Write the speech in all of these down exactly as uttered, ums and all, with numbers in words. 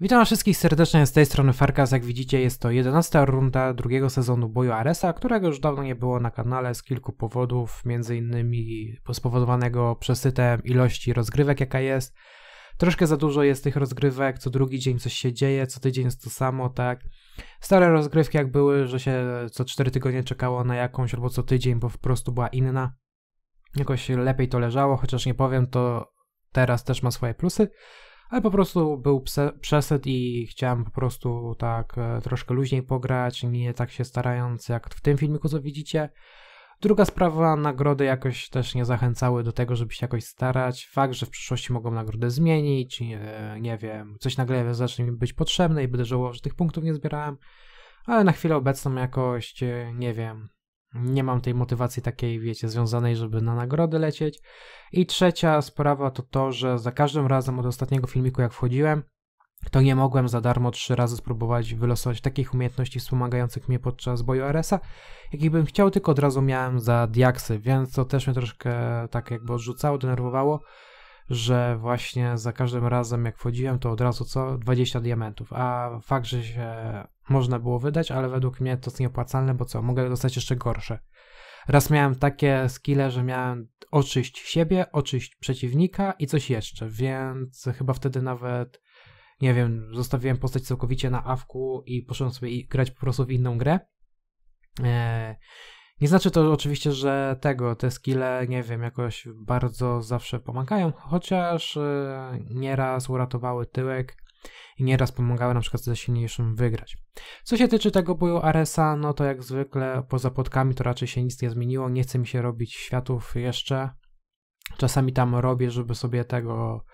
Witam wszystkich serdecznie z tej strony Farkas. Jak widzicie, jest to jedenasta runda drugiego sezonu Boju Aresa, którego już dawno nie było na kanale z kilku powodów, między innymi spowodowanego przesytem ilości rozgrywek jaka jest. Troszkę za dużo jest tych rozgrywek, co drugi dzień coś się dzieje, co tydzień jest to samo, tak. Stare rozgrywki jak były, że się co cztery tygodnie czekało na jakąś, albo co tydzień, bo po prostu była inna. Jakoś lepiej to leżało, chociaż nie powiem, to teraz też ma swoje plusy. Ale po prostu był przesyt i chciałem po prostu tak e, troszkę luźniej pograć, nie tak się starając jak w tym filmiku, co widzicie. Druga sprawa, nagrody jakoś też nie zachęcały do tego, żeby się jakoś starać. Fakt, że w przyszłości mogą nagrodę zmienić, nie, nie wiem, coś nagle zacznie mi być potrzebne i będę żałował, że tych punktów nie zbierałem. Ale na chwilę obecną jakoś, e, nie wiem, nie mam tej motywacji takiej, wiecie, związanej, żeby na nagrody lecieć. I trzecia sprawa to to, że za każdym razem od ostatniego filmiku jak wchodziłem, to nie mogłem za darmo trzy razy spróbować wylosować takich umiejętności wspomagających mnie podczas Boju Aresa, jakich bym chciał, tylko od razu miałem za diaksy, więc to też mnie troszkę tak jakby odrzucało, denerwowało, że właśnie za każdym razem jak wchodziłem, to od razu co? dwadzieścia diamentów, a fakt, że się można było wydać, ale według mnie to jest nieopłacalne, bo co? Mogę dostać jeszcze gorsze. Raz miałem takie skille, że miałem oczyść siebie, oczyść przeciwnika i coś jeszcze, więc chyba wtedy nawet, nie wiem, zostawiłem postać całkowicie na awku i poszedłem sobie grać po prostu w inną grę. Eee, nie znaczy to oczywiście, że tego, te skille, nie wiem, jakoś bardzo zawsze pomagają, chociaż e, nieraz uratowały tyłek i nieraz pomagały na przykład ze silniejszym wygrać. Co się tyczy tego Boju Aresa, no to jak zwykle poza podkami to raczej się nic nie zmieniło, nie chce mi się robić światów jeszcze. Czasami tam robię, żeby sobie tego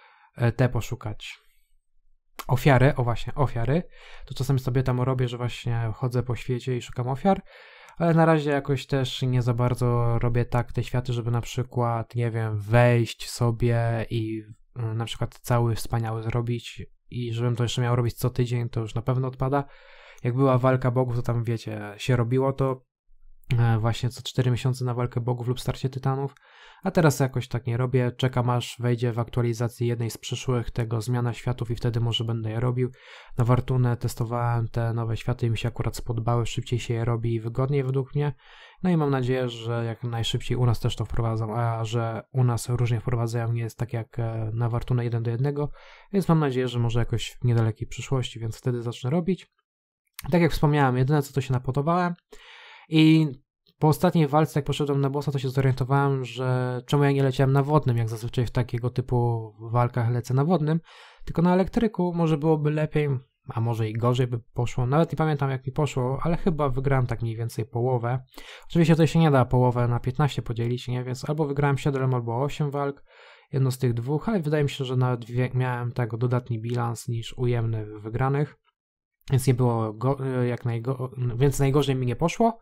te poszukać. Ofiary, o właśnie, ofiary. To czasami sobie tam robię, że właśnie chodzę po świecie i szukam ofiar, ale na razie jakoś też nie za bardzo robię tak te światy, żeby na przykład, nie wiem, wejść sobie i na przykład cały wspaniały zrobić i żebym to jeszcze miał robić co tydzień, to już na pewno odpada. Jak była walka bogów, to tam wiecie, się robiło to właśnie co cztery miesiące na walkę bogów lub starcie tytanów, a teraz jakoś tak nie robię, czekam aż wejdzie w aktualizacji jednej z przyszłych tego zmiana światów i wtedy może będę je robił. Na Wartunę testowałem te nowe światy i mi się akurat spodobały, szybciej się je robi i wygodniej według mnie, no i mam nadzieję, że jak najszybciej u nas też to wprowadzą, a że u nas różnie wprowadzają, nie jest tak jak na Wartunę jeden do jednego, więc mam nadzieję, że może jakoś w niedalekiej przyszłości, więc wtedy zacznę robić. Tak jak wspomniałem, jedyne co to się napodobałem i po ostatniej walce, jak poszedłem na bossa, to się zorientowałem, że czemu ja nie leciałem na wodnym, jak zazwyczaj w takiego typu walkach lecę na wodnym, tylko na elektryku może byłoby lepiej, a może i gorzej by poszło. Nawet nie pamiętam jak mi poszło, ale chyba wygrałem tak mniej więcej połowę. Oczywiście to się nie da połowę na piętnaście podzielić, nie? Więc albo wygrałem siedem, albo osiem walk, jedno z tych dwóch, ale wydaje mi się, że nawet miałem tego dodatni bilans niż ujemny wygranych, więc nie było go, jak najgo, więc najgorzej mi nie poszło.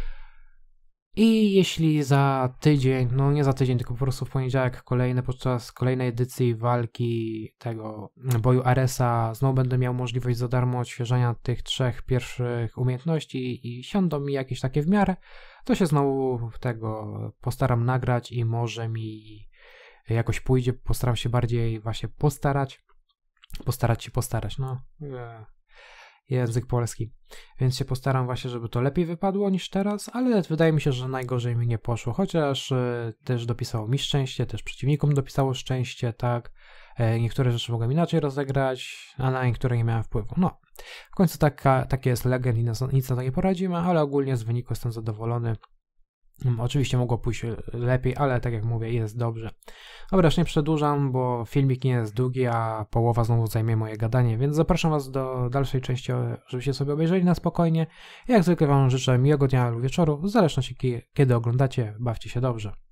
I jeśli za tydzień, no nie za tydzień, tylko po prostu w poniedziałek kolejny, podczas kolejnej edycji walki tego Boju Aresa znowu będę miał możliwość za darmo odświeżania tych trzech pierwszych umiejętności i siądą mi jakieś takie w miarę, to się znowu tego postaram nagrać i może mi jakoś pójdzie, postaram się bardziej właśnie postarać, postarać się postarać, no język polski, więc się postaram właśnie, żeby to lepiej wypadło niż teraz, ale wydaje mi się, że najgorzej mi nie poszło, chociaż y, też dopisało mi szczęście, też przeciwnikom dopisało szczęście, tak, e, niektóre rzeczy mogłem inaczej rozegrać, a na niektóre nie miałem wpływu, no, w końcu taka, takie jest legend i na, nic na to nie poradzimy, ale ogólnie z wyniku jestem zadowolony. Hmm, oczywiście mogło pójść lepiej, ale tak jak mówię, jest dobrze. Dobra, już nie przedłużam, bo filmik nie jest długi, a połowa znowu zajmie moje gadanie, więc zapraszam Was do dalszej części, żebyście sobie obejrzeli na spokojnie. Jak zwykle Wam życzę miłego dnia lub wieczoru, w zależności kiedy oglądacie, bawcie się dobrze.